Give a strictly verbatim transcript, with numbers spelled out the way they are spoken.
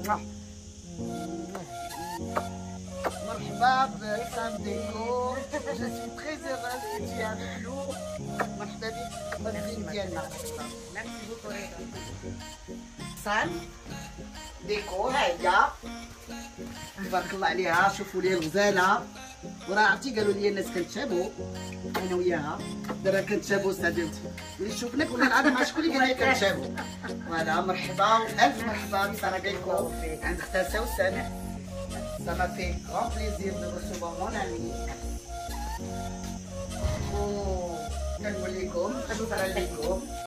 مرحبا بسام ديكور. جو سوي تري هيروز كو تي افيك نو. مرحبا بك بالزين ديالنا. ميرسي بوكو رضا. سام ديكور ها هي تبارك الله عليها. شوفوا لي الغزاله، وراه عرفتي قالوا لي الناس كنتشابهوا انا وياها. دابا كنتشابهوا سادات اللي شوفناك ولا العالم مع شكون اللي قال لي كنتشابهوا. فوالا مرحبا والف مرحبا بساره ديكور عند اختها سوسن. Ça m'a fait grand plaisir de recevoir mon ami. Oh, كنقول لكم شكرا لكم.